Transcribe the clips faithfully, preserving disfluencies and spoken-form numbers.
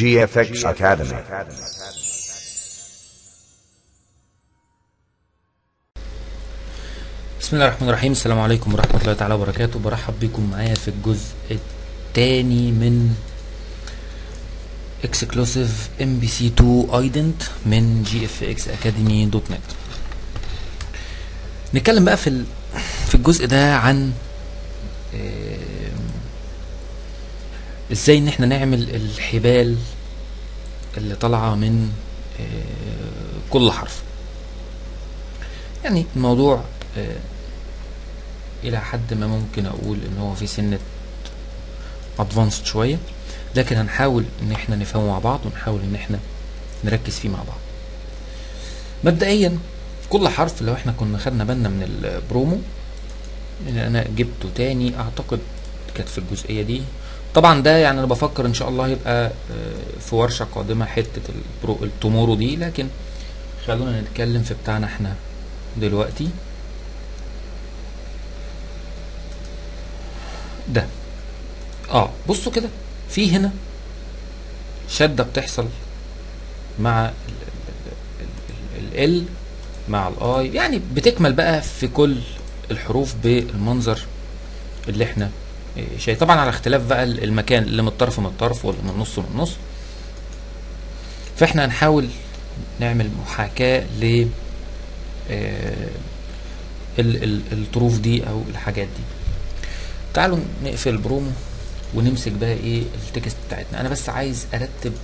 جي إف إكس Academy. بسم الله الرحمن الرحيم. السلام عليكم ورحمة الله تعالى وبركاته. برحب بكم معايا في الجزء الثاني من Exclusive إم بي سي تو Ident من جي إف إكس أكاديمي دوت نت. نتكلم بقى في ال... في الجزء ده عن ازاي ان احنا نعمل الحبال اللي طالعه من كل حرف. يعني الموضوع الى حد ما ممكن اقول ان هو في سنه ادفانسد شويه، لكن هنحاول ان احنا نفهمه مع بعض ونحاول ان احنا نركز فيه مع بعض. مبدئيا كل حرف لو احنا كنا خدنا بالنا من البرومو اللي انا جبته تاني، اعتقد كانت في الجزئيه دي. طبعا ده يعني انا بفكر ان شاء الله يبقى في ورشه قادمه حته البرو التومورو دي، لكن خلونا نتكلم في بتاعنا احنا دلوقتي. ده اه بصوا كده، في هنا شده بتحصل مع ال مع الاي، يعني بتكمل بقى في كل الحروف بالمنظر اللي احنا شيء، طبعا على اختلاف بقى المكان، اللي من الطرف من الطرف واللي من النص من النص. فاحنا هنحاول نعمل محاكاة ل الطروف دي او الحاجات دي. تعالوا نقفل البرومو ونمسك بقى ايه التكست بتاعتنا. انا بس عايز ارتب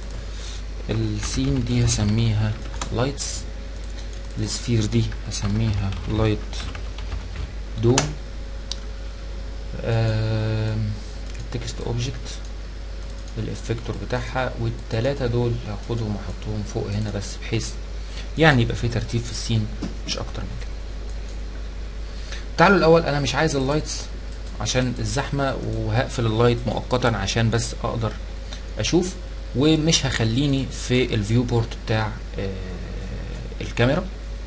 السين دي، هسميها لايتس. السفير دي هسميها لايت دوم. التكست اوبجكت الافكتور بتاعها، والتلاتة دول هاخدهم واحطهم فوق هنا، بس بحيث يعني يبقى في ترتيب في السين مش اكتر من كده. تعالوا الاول، انا مش عايز اللايتس عشان الزحمه، وهقفل اللايت مؤقتا عشان بس اقدر اشوف، ومش هخليني في الفيو بورت بتاع آه الكاميرا.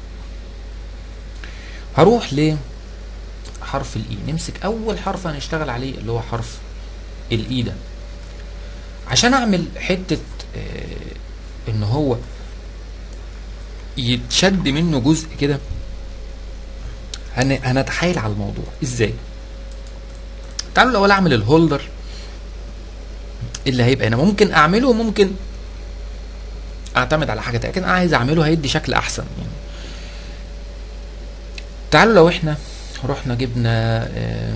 هروح ل حرف الاي. نمسك اول حرف هنشتغل عليه اللي هو حرف الاي ده، عشان اعمل حته آه ان هو يتشد منه جزء كده. هن هنتحايل على الموضوع ازاي. تعالوا الاول اعمل الهولدر اللي هيبقى هنا. ممكن اعمله وممكن اعتمد على حاجه تانية، لكن انا عايز اعمله هيدي شكل احسن يعني. تعالوا لو احنا رحنا جبنا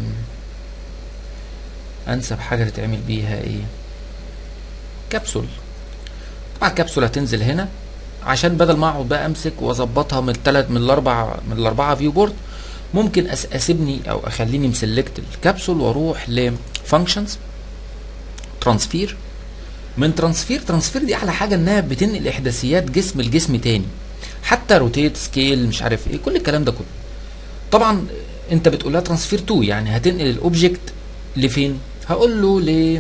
انسب حاجه تتعمل بيها ايه، كبسول. طبعا الكبسول هتنزل هنا، عشان بدل ما اقعد بقى امسك واظبطها من الثلاث من الاربع من الاربعه فيو بورد، ممكن اسيبني او اخليني مسلكت الكبسول واروح لفانكشنز ترانسفير. من ترانسفير ترانسفير دي احلى حاجه، انها بتنقل احداثيات جسم لجسم تاني، حتى روتيت سكيل مش عارف ايه، كل الكلام ده كله. طبعا انت بتقول لها ترانسفير تو، يعني هتنقل الاوبجكت لفين. هقول له ل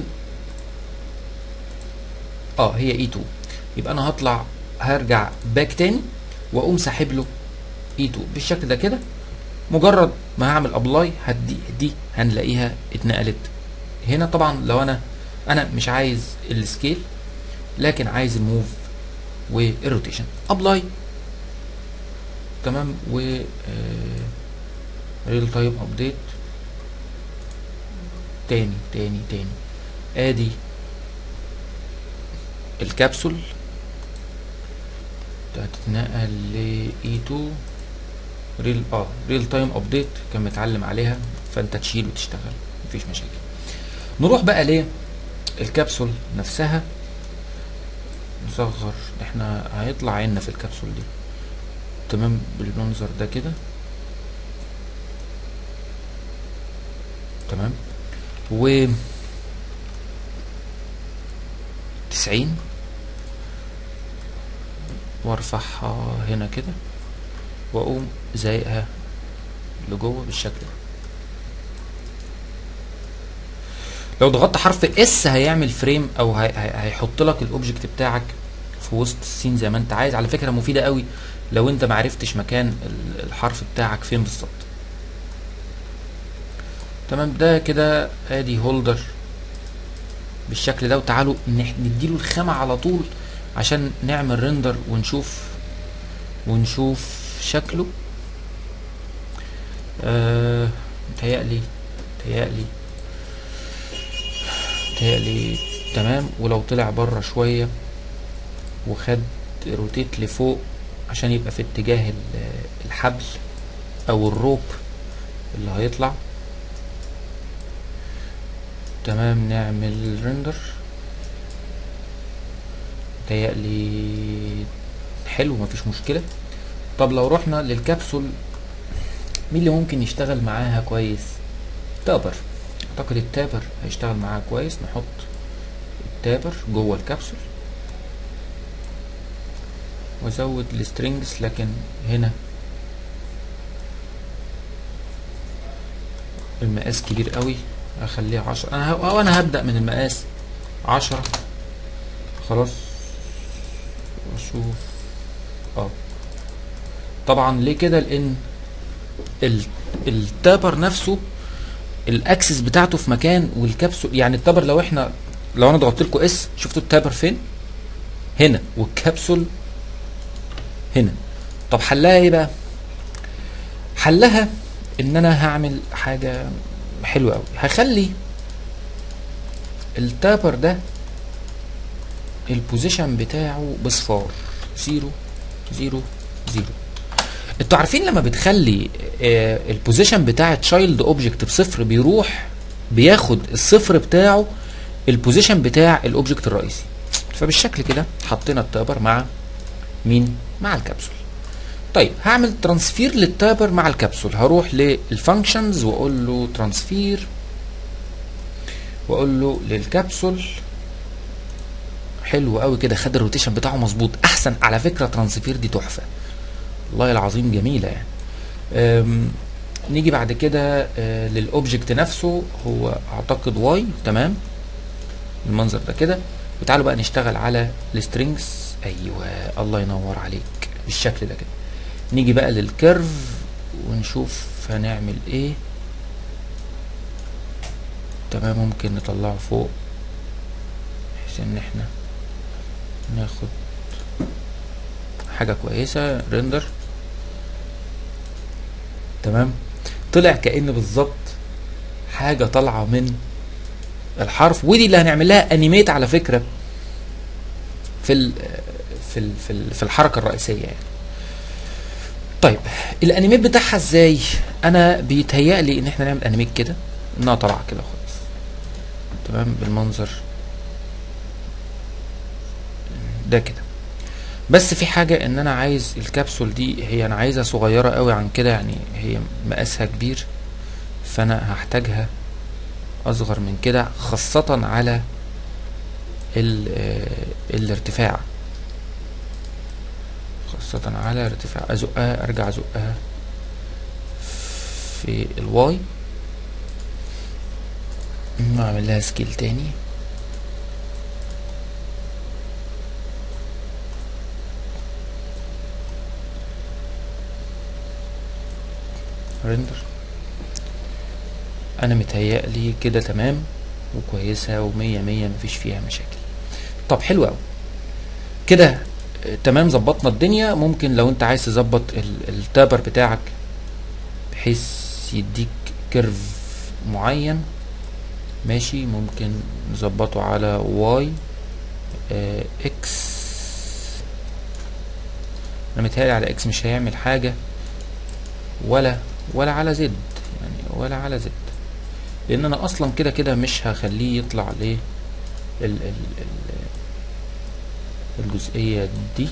اه هي اي تو، يبقى انا هطلع هرجع باك تاني واقوم ساحب له اي تو بالشكل ده كده. مجرد ما هعمل ابلاي هدي دي هنلاقيها اتنقلت هنا. طبعا لو انا انا مش عايز السكيل، لكن عايز الموف والروتيشن. ابلاي تمام، و ريل تايم ابديت تاني تاني تاني. ادي الكبسول هتتنقل ل اي تو ريل اه ريل تايم ابديت، كان متعلم عليها، فانت تشيل وتشتغل مفيش مشاكل. نروح بقى ليه الكبسول نفسها. نصغر، احنا هيطلع عنا في الكبسول دي تمام بالمنظر ده كده تمام. و تسعين وارفعها هنا كده، واقوم زايقها لجوه بالشكل ده. لو ضغطت حرف اس هيعمل فريم، او هيحط لك الاوبجكت بتاعك في وسط السين زي ما انت عايز. على فكره مفيده قوي لو انت معرفتش مكان الحرف بتاعك فين بالظبط. تمام، ده كده ادي هولدر بالشكل ده. وتعالوا نديله الخامة على طول عشان نعمل ريندر ونشوف ونشوف شكله. آه متهيألي متهيألي متهيألي تمام. ولو طلع بره شوية وخد روتيت لفوق عشان يبقى في اتجاه الحبل او الروب اللي هيطلع تمام. نعمل ريندر. متهيألي حلو مفيش مشكلة. طب لو رحنا للكبسول، مين اللي ممكن يشتغل معاها كويس؟ تابر. اعتقد التابر هيشتغل معاها كويس. نحط التابر جوه الكبسول وازود السترينجز، لكن هنا المقاس كبير قوي، اخليه عشرة. انا ه... انا هبدأ من المقاس عشرة خلاص. واشوف اه طبعا ليه كده؟ لان ال... التابر نفسه الاكسس بتاعته في مكان، والكبسول يعني التابر لو احنا لو انا ضغطت لكم اس، شفتوا التابر فين؟ هنا، والكبسول هنا. طب حلها ايه بقى؟ حلها ان انا هعمل حاجة حلوة قوي. هخلي التابر ده البوزيشن بتاعه بصفار، زيرو زيرو زيرو. انتوا عارفين لما بتخلي آه البوزيشن بتاع تشايلد اوبجكت بصفر، بيروح بياخد الصفر بتاعه البوزيشن بتاع الاوبجكت الرئيسي. فبالشكل كده حطينا التابر مع مين؟ مع الكبسول. طيب هعمل ترانسفير للتابر مع الكبسول. هروح للفانكشنز واقول له ترانسفير، واقول له للكبسول. حلو قوي كده، خد الروتيشن بتاعه مظبوط. احسن على فكره ترانسفير دي تحفه والله العظيم، جميله يعني. نيجي بعد كده للاوبجكت نفسه، هو اعتقد واي. تمام المنظر ده كده. وتعالوا بقى نشتغل على السترينجز. ايوه الله ينور عليك، بالشكل ده كده. نيجي بقى للكيرف ونشوف هنعمل ايه. تمام ممكن نطلعه فوق بحيث ان احنا ناخد حاجة كويسة. ريندر. تمام طلع كأن بالظبط حاجة طالعة من الحرف، ودي اللي هنعمل لها انيميت على فكرة في ال في ال في, ال في الحركة الرئيسية يعني. طيب الانيميت بتاعها ازاي؟ انا بيتهيألي ان احنا نعمل انيميت كده انها طالعة كده خالص. تمام بالمنظر ده كده. بس في حاجة ان انا عايز الكبسول دي، هي انا عايزها صغيرة قوي عن كده، يعني هي مقاسها كبير، فانا هحتاجها اصغر من كده، خاصة على ال الارتفاع، خاصة على ارتفاع. ازقها، ارجع ازقها في الواي، نعمل لها سكيل تاني. ريندر. انا متهيألي كده تمام وكويسة ومية مية، مفيش فيها مشاكل. طب حلو اوي كده. تمام ظبطنا الدنيا. ممكن لو انت عايز تظبط التابر بتاعك بحيث يديك كيرف معين، ماشي، ممكن نظبطه على واي اه اكس. انا متهيألي على اكس مش هيعمل حاجة، ولا ولا على زد يعني، ولا على زد، لان انا اصلا كده كده مش هخليه يطلع ليه ال ال ال الجزئية دي.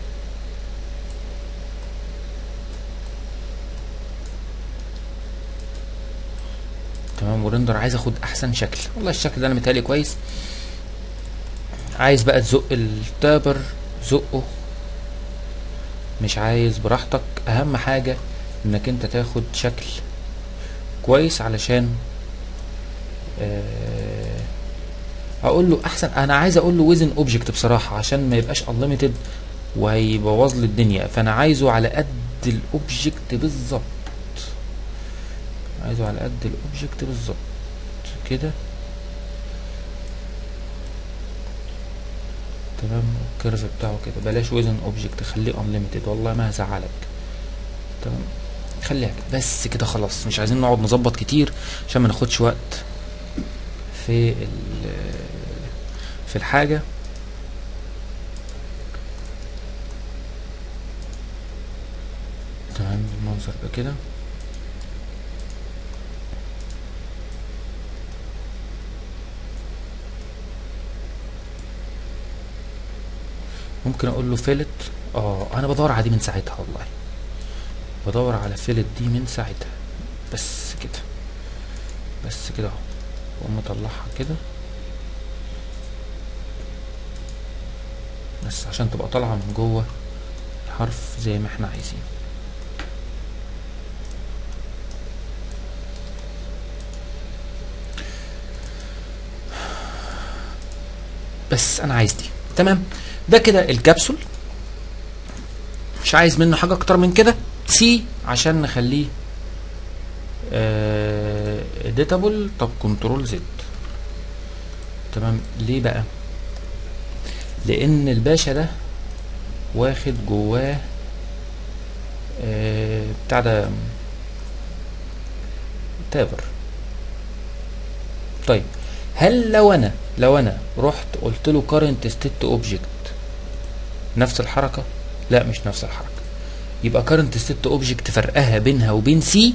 تمام وريندر. عايز اخد احسن شكل، والله الشكل ده انا متهيألي كويس. عايز بقى تزق التابر زقه، مش عايز براحتك. اهم حاجة انك انت تاخد شكل كويس علشان آه اقول له احسن. انا عايز اقول له وزن اوبجكت بصراحة عشان ما يبقاش انليميتد وهيبوظ لي الدنيا، فانا عايزه على قد الاوبجكت بالظبط، عايزه على قد الاوبجكت بالظبط كده. تمام. الكيرف بتاعه كده بلاش وزن اوبجكت، خليه انليميتد والله ما هزعلك. تمام خليها كده بس كده خلاص، مش عايزين نقعد نظبط كتير عشان ما ناخدش وقت في في الحاجه. تمام المنظر ده كده. ممكن اقول له فيلت. اه انا بدور على دي من ساعتها والله، بدور على فيلت دي من ساعتها. بس كده بس كده اهو، واقوم مطلعها كده بس عشان تبقى طالعه من جوه الحرف زي ما احنا عايزين. بس انا عايز دي. تمام ده كده الكبسول، مش عايز منه حاجه اكتر من كده. سي عشان نخليه اديتابل. طب كنترول زد. تمام ليه بقى؟ لان الباشا ده واخد جواه آه بتاع ده تابر. طيب هل لو انا لو انا رحت قلت له current state object نفس الحركه؟ لا مش نفس الحركه. يبقى current state object فرقها بينها وبين سي.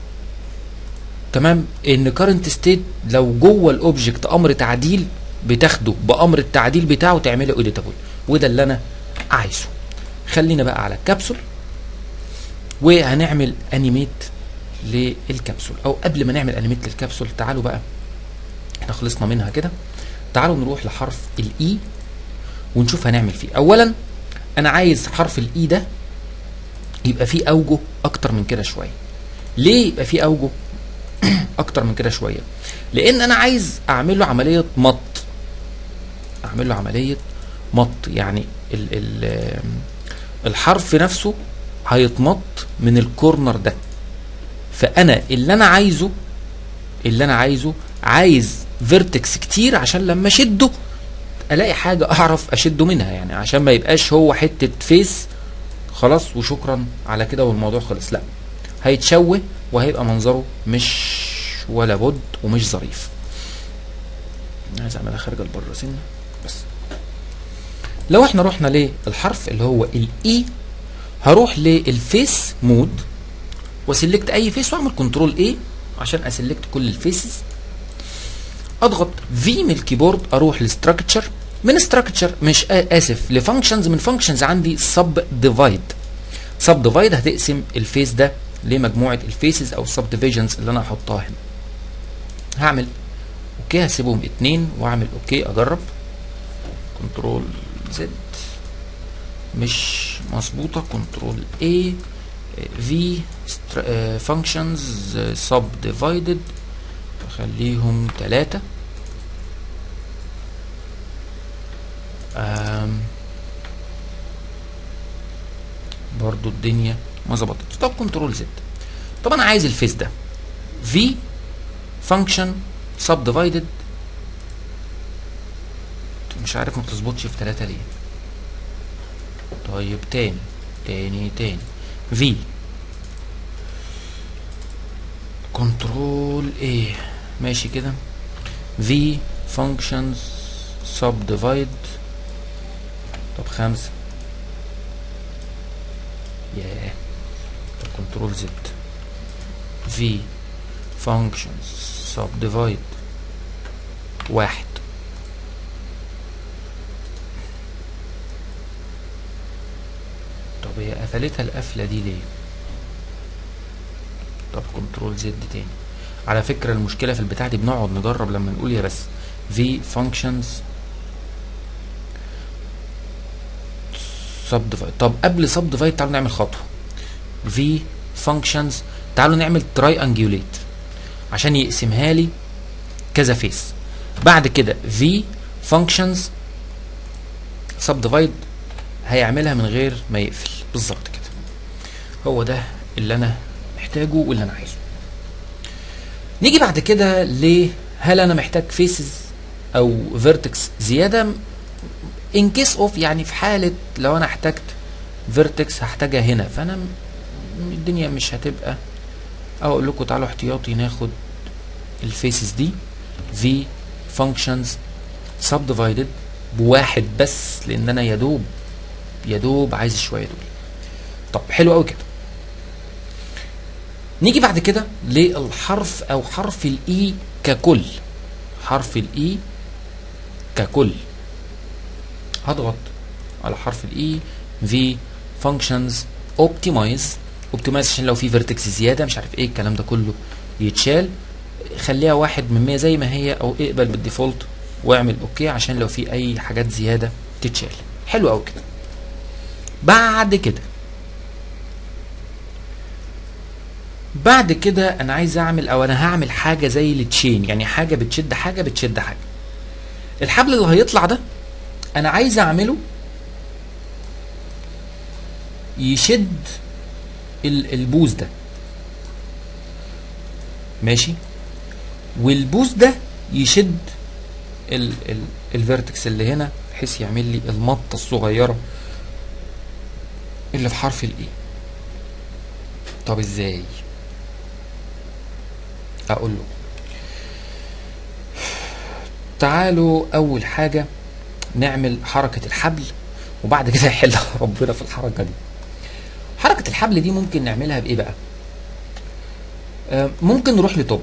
تمام ان current state لو جوه الاوبجكت امر تعديل بتاخده بامر التعديل بتاعه تعمله editable، وده اللي انا عايزه. خلينا بقى على الكبسول وهنعمل انيميت للكبسول. او قبل ما نعمل انيميت للكبسول تعالوا بقى، احنا خلصنا منها كده، تعالوا نروح لحرف الاي ونشوف هنعمل فيه. اولا انا عايز حرف الاي ده يبقى فيه اوجه اكتر من كده شويه. ليه يبقى فيه اوجه اكتر من كده شويه؟ لان انا عايز اعمل له عمليه مط. اعمل له عمليه مط يعني ال ال الحرف نفسه هيتمط من الكورنر ده. فانا اللي انا عايزه اللي انا عايزه عايز فيرتكس كتير عشان لما اشده الاقي حاجه اعرف اشده منها، يعني عشان ما يبقاش هو حته فيس خلاص وشكرا على كده والموضوع خلص. لا هيتشوه وهيبقى منظره مش ولا بد ومش ظريف. عايز اعملها خارجه لبره سنه بس. لو احنا رحنا للحرف اللي هو الاي هروح للفيس مود واسلكت اي فيس واعمل كنترول اي عشان اسلكت كل الفيسز. اضغط في من الكيبورد اروح لستراكشر، من ستراكشر مش اسف لفانكشنز، من فانكشنز عندي سب ديفايد. سب ديفايد هتقسم الفيس ده لمجموعه الفيسز او السب ديفيجنز اللي انا هحطها هنا. هعمل اوكي، هسيبهم اتنين واعمل اوكي اجرب. كنترول زد مش مظبوطه، كنترول اي في فانكشنز سب ديفايدد خليهم تلاتة. برضو الدنيا ما ظبطتش. طب كنترول زد. طب انا عايز الفيس ده في فانكشن سب ديفايدد، مش عارف ما بتظبطش في تلاتة ليه. طيب تاني تاني تاني في كنترول ايه ماشي كده في فانكشنز سب ديفايد. طب خمسة ياه. طب كنترول زد في فانكشنز سب ديفايد واحد. طب هي قفلتها القفله دي ليه؟ طب كنترول زد تاني. على فكره المشكله في البتاع دي بنقعد نجرب لما نقول يا بس في فانكشنز سب ديفايد. طب قبل سب ديفايد تعالوا نعمل خطوه في فانكشنز، تعالوا نعمل تراي انجوليت عشان يقسمها لي كذا فيس. بعد كده في فانكشنز سب ديفايد هيعملها من غير ما يقفل بالظبط كده. هو ده اللي انا محتاجه واللي انا عايزه. نيجي بعد كده ل هل انا محتاج فيسز او فيرتكس زياده؟ ان كيس اوف يعني في حاله لو انا احتجت فيرتكس هحتاجها هنا، فانا م- الدنيا مش هتبقى. او اقول لكم تعالوا احتياطي ناخد الفيسز دي في فانكشنز سبديفايدد بواحد بس، لان انا يا دوب يا دوب عايز شويه دول. طب حلو قوي كده. نيجي بعد كده للحرف او حرف الاي ككل. حرف الاي ككل هضغط على حرف الاي في فانكشنز اوبتمايز. اوبتمايز عشان لو في فيرتكس زياده مش عارف ايه الكلام ده كله يتشال. خليها واحد من مية زي ما هي، او اقبل بالديفولت واعمل اوكي عشان لو في اي حاجات زياده تتشال. حلو قوي كده. بعد كده بعد كده انا عايز اعمل او انا هعمل حاجه زي التشين، يعني حاجه بتشد حاجه بتشد حاجه. الحبل اللي هيطلع ده انا عايز اعمله يشد البوز ده، ماشي، والبوز ده يشد ال ال الفيرتكس اللي هنا بحيث يعمل لي المطه الصغيره اللي في حرف الاي. طب ازاي؟ اقول له تعالوا اول حاجه نعمل حركه الحبل وبعد كده يحل ربنا في الحركه دي. حركه الحبل دي ممكن نعملها بايه بقى؟ آه ممكن نروح لتوب.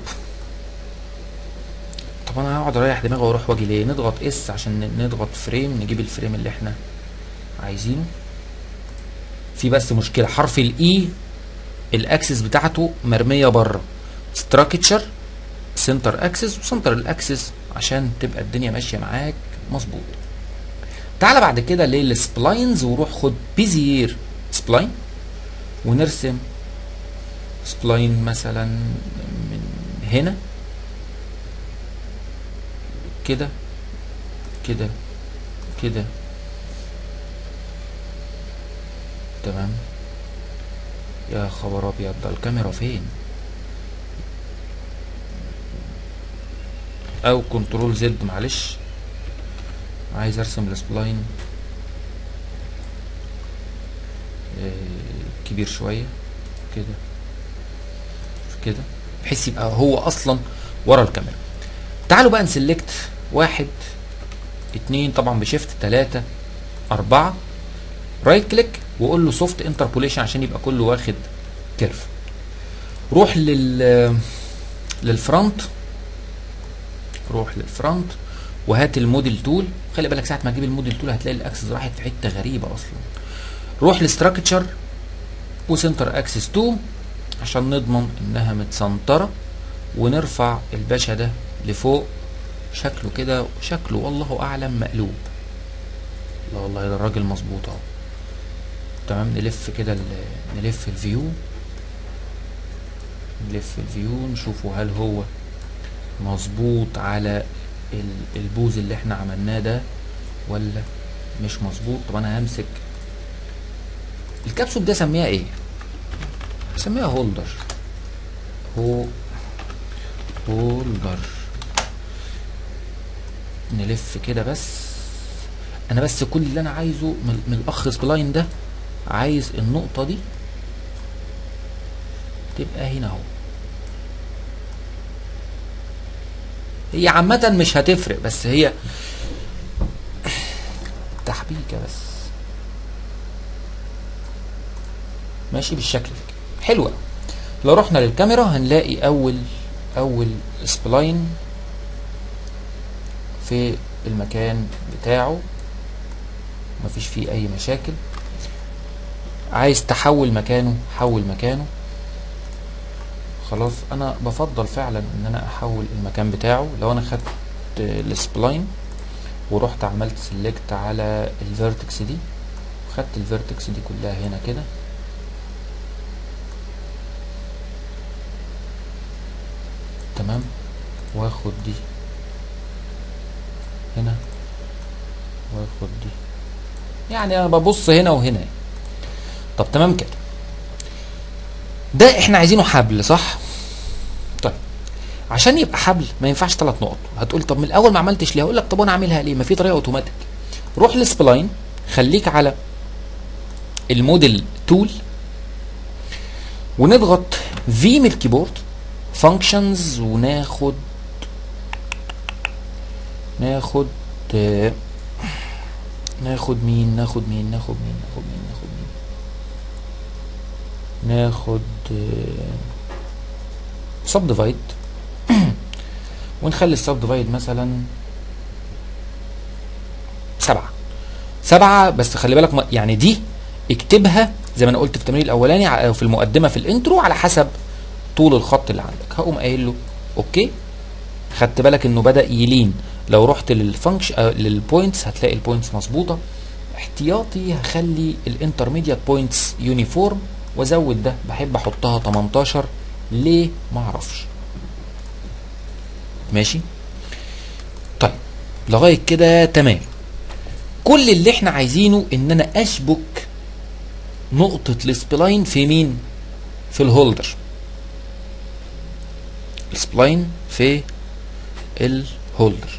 طب انا هقعد اريح دماغي واروح واجي ليه؟ نضغط اس عشان نضغط فريم نجيب الفريم اللي احنا عايزينه. في بس مشكله، حرف الاي الاكسس بتاعته مرميه بره. ستراكشر سنتر اكسس وسنتر الاكسس عشان تبقى الدنيا ماشيه معاك مظبوط. تعالى بعد كده للسبلاينز وروح خد بيزير سبلاين ونرسم سبلاين مثلا من هنا كده كده كده تمام. يا خبر ابيض، ده الكاميرا فين؟ او كنترول زد معلش، عايز ارسم السبلاين آه كبير شويه كده كده بحيث يبقى هو اصلا ورا الكاميرا. تعالوا بقى نسلكت واحد اتنين طبعا بشيفت تلاتة اربعة، رايت كليك واقول له سوفت انتربوليشن عشان يبقى كله واخد كيرف. روح لل للفرونت روح للفرونت وهات الموديل تول. خلي بالك ساعه ما تجيب الموديل تول هتلاقي الاكسس راحت في حته غريبه اصلا. روح لستراكشر وسنتر اكسس اتنين عشان نضمن انها متسنطره، ونرفع الباشا ده لفوق شكله كده، شكله والله اعلم مقلوب. لا والله ده الراجل مظبوط اهو. تمام. نلف كده نلف الفيو نلف الفيو نشوفه هل هو مظبوط على البوز اللي احنا عملناه ده ولا مش مظبوط. طب انا همسك الكبسول ده اسميها ايه؟ اسميها هولدر. هو هولدر. نلف كده بس. انا بس كل اللي انا عايزه من, من الاخ سبلاين ده، عايز النقطة دي تبقى هنا اهو. هي عامة مش هتفرق بس هي تحبيكة بس. ماشي بالشكل ده حلوة. لو رحنا للكاميرا هنلاقي اول اول سبلاين في المكان بتاعه مفيش فيه اي مشاكل. عايز تحول مكانه حول مكانه. خلاص انا بفضل فعلا ان انا احول المكان بتاعه. لو انا خدت السبلاين ورحت عملت سيلكت على الفيرتكس دي وخدت الفيرتكس دي كلها هنا كده، تمام، واخد دي هنا واخد دي، يعني انا ببص هنا وهنا. طب تمام كده. ده احنا عايزينه حبل صح؟ طيب عشان يبقى حبل ما ينفعش ثلاث نقط. هتقول طب من الاول ما عملتش ليه؟ هقول لك طب انا اعملها ليه؟ ما في طريقه اوتوماتيك. روح لسبلاين، خليك على الموديل تول ونضغط في من الكيبورد فانكشنز، وناخد ناخد آه ناخد مين ناخد مين ناخد مين ناخد مين ناخد مين ناخد سب ديفايد ونخلي السب ديفايد مثلا سبعة سبعة بس. خلي بالك يعني دي اكتبها زي ما انا قلت في التمرين الاولاني او في المقدمه في الانترو على حسب طول الخط اللي عندك. هقوم قايل له اوكي. خدت بالك انه بدا يلين. لو رحت للفانكشن للبوينتس هتلاقي البوينتس مظبوطه. احتياطي هخلي الانترميديات بوينتس يونيفورم وازود ده، بحب احطها تمنتاشر ليه ما اعرفش. ماشي طيب لغايه كده تمام. كل اللي احنا عايزينه ان انا اشبك نقطه السبلاين في مين؟ في الهولدر. السبلاين في الهولدر.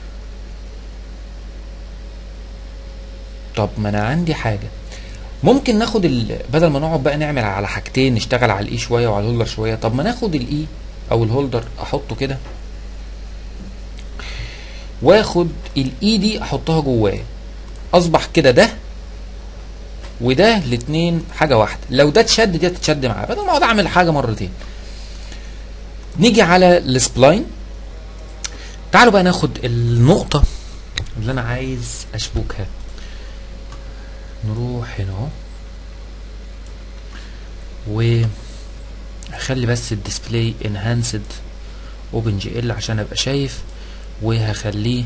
طب ما انا عندي حاجه ممكن ناخد بدل ما نقعد بقى نعمل على حاجتين، نشتغل على الاي شويه وعلى الهولدر شويه. طب ما ناخد الاي او الهولدر احطه كده، واخد الاي دي احطها جواه، اصبح كده ده وده الاثنين حاجه واحده. لو ده اتشد دي تتشد معاه، بدل ما اقعد اعمل حاجه مرتين. نيجي على السبلاين. تعالوا بقى ناخد النقطه اللي انا عايز اشبكها. نروح هنا اهو، وهخلي بس الديسبلاي انهانسد اوبن جي ال عشان ابقى شايف، وهخليه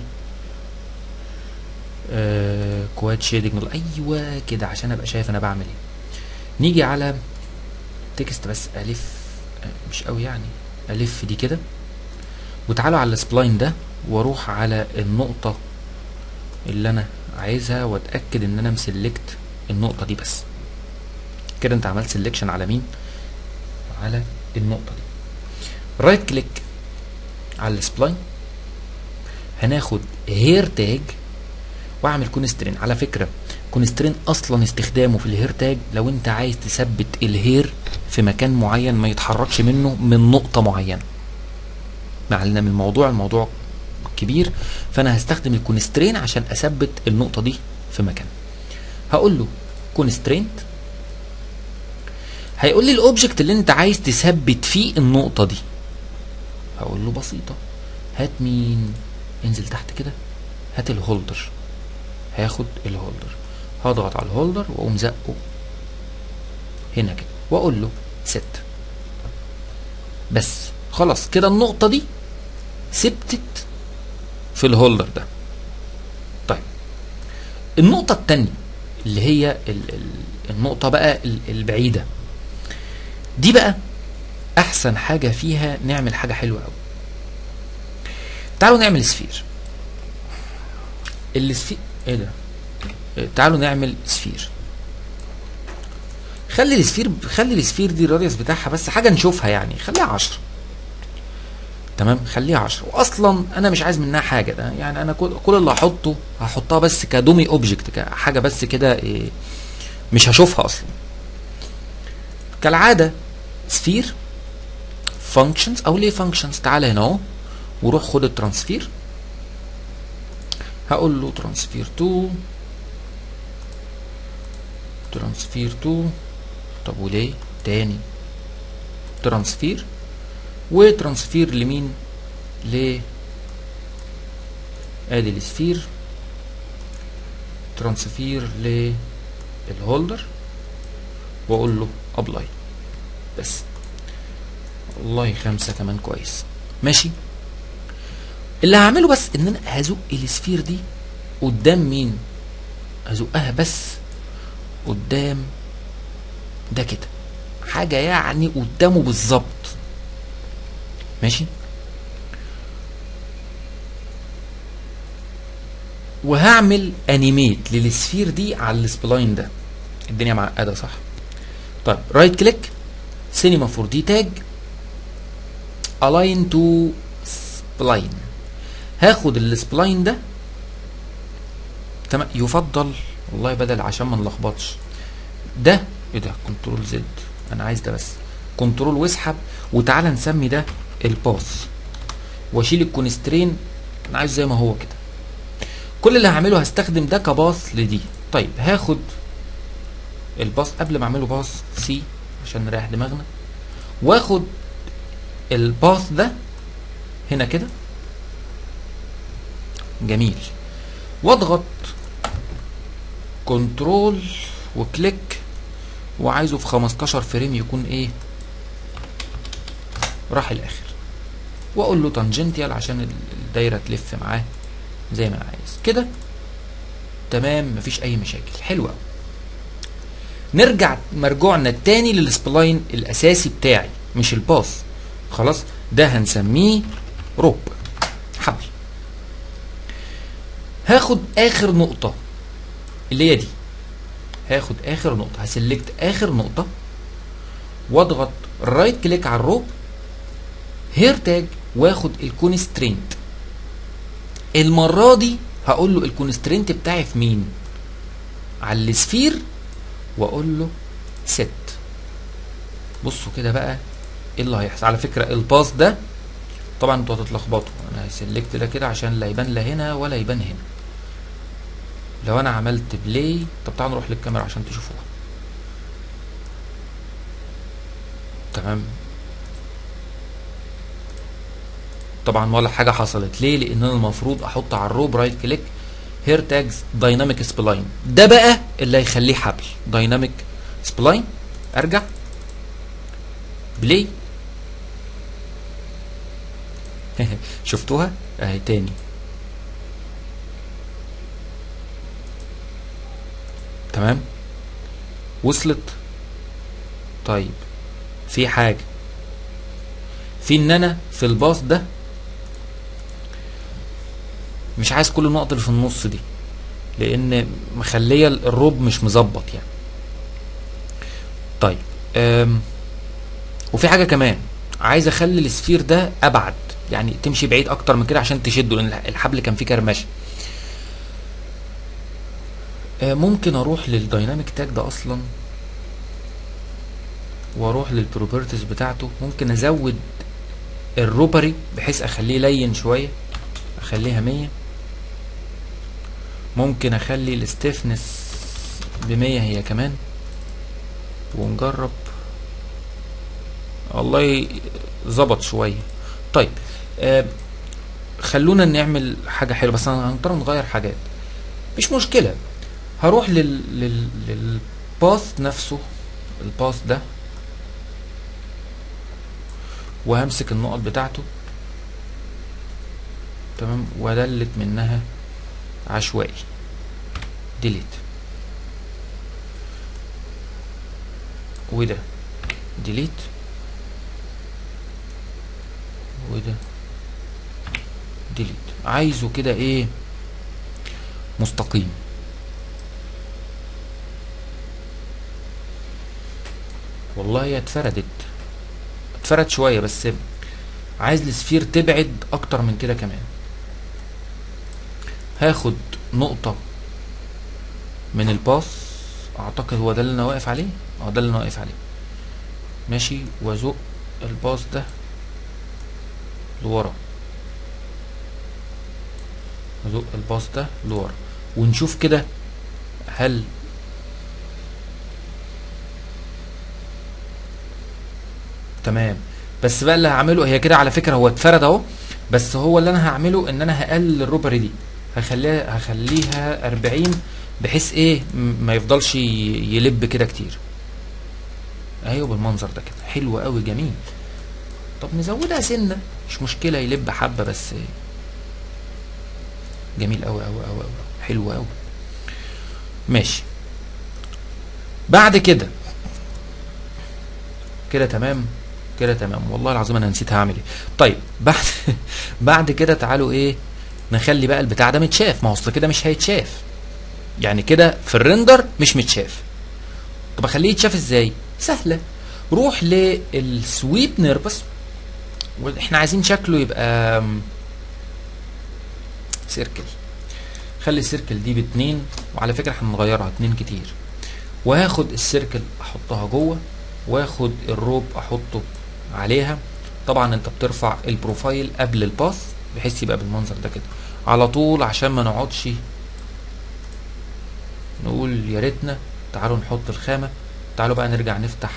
آه كواد شيدنج. ايوه كده عشان ابقى شايف انا بعمل ايه. نيجي على تكست بس الف مش قوي يعني، الف دي كده، وتعالوا على السبلاين ده واروح على النقطه اللي انا عايزها واتاكد ان انا مسلكت النقطه دي بس. كده انت عملت سيلكشن على مين؟ على النقطه دي. رايت كليك على السبلاين، هناخد هير تاج واعمل كونسترين. على فكره كونسترين اصلا استخدامه في الهير تاج لو انت عايز تثبت الهير في مكان معين ما يتحركش منه من نقطه معينه. معلنا من الموضوع الموضوع كبير، فانا هستخدم الكونسترين عشان اثبت النقطه دي في مكان. هقول له كونسترينت، هيقول لي الاوبجكت اللي انت عايز تثبت فيه النقطه دي. هقول له بسيطه، هات مين؟ انزل تحت كده، هات الهولدر. هاخد الهولدر، هضغط على الهولدر واقوم زقه هنا كده واقول له ست. بس خلاص كده النقطه دي ثبتت في الهولدر ده. طيب النقطه الثانيه اللي هي ال ال النقطه بقى البعيده دي، بقى احسن حاجه فيها نعمل حاجه حلوه قوي. تعالوا نعمل سفير. السفير ايه ده؟ تعالوا نعمل سفير. خلي السفير خلي السفير دي الراديوس بتاعها بس حاجه نشوفها يعني، خليها عشرة. تمام، خليها عشرة. واصلا انا مش عايز منها حاجه، ده يعني انا كل, كل اللي هحطه هحطها بس كدومي اوبجكت، كحاجه بس كده إيه، مش هشوفها اصلا. كالعاده سفير فانكشنز او ليه فانكشنز. تعالى هنا اهو وروح خد الترانسفير. هقول له ترانسفير تو ترانسفير تو. طب وليه تاني ترانسفير؟ وترانسفير لمين؟ ل ادي السفير، ترانسفير للهولدر، واقول له ابلاي. بس والله خمسة كمان كويس. ماشي. اللي هعمله بس ان انا هزق السفير دي قدام مين؟ هزقها بس قدام ده كده، حاجه يعني قدامه بالظبط. ماشي. وهعمل انيميت للسفير دي على السبلاين ده. الدنيا معقده صح؟ طيب رايت كليك سينما فور دي تاج الاين تو سبلاين. هاخد السبلاين ده تمام. يفضل والله بدل عشان ما نلخبطش ده ايه ده، كنترول زد، انا عايز ده بس كنترول واسحب، وتعالى نسمي ده الباث واشيل الكونسترين، انا عايز زي ما هو كده. كل اللي هعمله هستخدم ده كباص لدي. طيب هاخد الباص قبل ما اعمله باص سي عشان نريح دماغنا، واخد الباث ده هنا كده جميل، واضغط كنترول وكليك، وعايزه في خمستاشر فريم يكون ايه راح الاخر، واقول له تانجنتيال عشان الدايره تلف معاه زي ما انا عايز كده. تمام مفيش اي مشاكل. حلوه. نرجع مرجوعنا التاني للسبلاين الاساسي بتاعي مش الباص. خلاص ده هنسميه روب حبل. هاخد اخر نقطه اللي هي دي، هاخد اخر نقطه، هسلكت اخر نقطه واضغط رايت كليك على الروب هير تاج، واخد الكونسترينت. المره دي هقول له الكونسترينت بتاعي في مين؟ على السفير، واقول له ست. بصوا كده بقى ايه اللي هيحصل. على فكره الباص ده طبعا انتوا هتتلخبطوا، انا هسلكت ده كده عشان لا يبان لا هنا ولا يبان هنا. لو انا عملت بلاي، طب تعالوا نروح للكاميرا عشان تشوفوها. تمام طبعا ولا حاجه حصلت. ليه؟ لان انا المفروض احط على الروب رايت كليك هير تاجز دايناميك سبلاين، ده بقى اللي هيخليه حبل دايناميك سبلاين. ارجع بلاي شفتوها اهي تاني. تمام وصلت. طيب في حاجه في ان انا في الباص ده مش عايز كل النقط اللي في النص دي، لان مخليه الروب مش مظبط يعني. طيب أم وفي حاجه كمان، عايز اخلي السفير ده ابعد، يعني تمشي بعيد اكتر من كده عشان تشده، لان الحبل كان فيه كرمشه. ممكن اروح للدايناميك تاج ده اصلا واروح للبروبرتيز بتاعته، ممكن ازود الروبري بحيث اخليه لين شويه، اخليها مية. ممكن اخلي الستيفنس بمية هي كمان، ونجرب. والله ظبط شويه. طيب آه خلونا نعمل حاجه حلوه، بس انا هنضطر نغير حاجات مش مشكله. هروح لل لل للباث نفسه، الباث ده، وهمسك النقط بتاعته. تمام وادلت منها عشوائي ديليت، وده ديليت، وده ديليت. عايزه كده ايه مستقيم. والله هي اتفردت اتفرد شويه، بس عايز السفير تبعد اكتر من كده كمان. هاخد نقطه من الباص، اعتقد هو ده اللي انا واقف عليه، اه ده اللي انا واقف عليه ماشي، وازق الباص ده لورا، ازق الباص ده لورا، ونشوف كده هل تمام. بس بقى اللي هعمله هي كده، على فكره هو اتفرد اهو، بس هو اللي انا هعمله ان انا هقلل الروبري دي، هخليها هخليها اربعين بحيث ايه ما يفضلش يلب كده كتير. ايوه بالمنظر ده كده حلو قوي جميل. طب نزودها سنه مش مشكله، يلب حبه بس جميل قوي قوي قوي قوي، حلو قوي ماشي. بعد كده كده تمام كده تمام. والله العظيم انا نسيت هعمل ايه. طيب بعد بعد كده تعالوا ايه نخلي بقى البتاع ده متشاف. ما هو اصل كده مش هيتشاف، يعني كده في الريندر مش متشاف. طب اخليه يتشاف ازاي؟ سهله. روح للسويب نيربس، واحنا عايزين شكله يبقى سيركل. خلي السيركل دي باتنين، وعلى فكره هنغيرها اتنين كتير، وهاخد السيركل احطها جوه، واخد الروب احطه عليها. طبعا انت بترفع البروفايل قبل الباث بحيث يبقى بالمنظر ده كده على طول، عشان ما نقعدش نقول يا ريتنا. تعالوا نحط الخامه. تعالوا بقى نرجع نفتح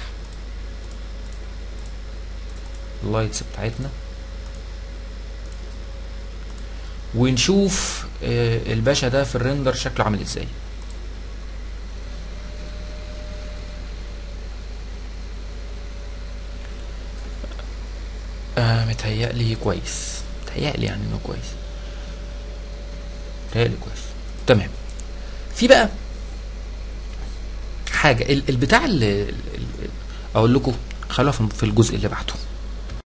اللايتس بتاعتنا ونشوف الباشا ده في الريندر شكله عامل ازاي. آه متهيألي كويس، متهيألي يعني انه كويس، متهيألي كويس تمام. في بقى حاجة البتاع اللي اقول لكم خلوها في الجزء اللي بعده.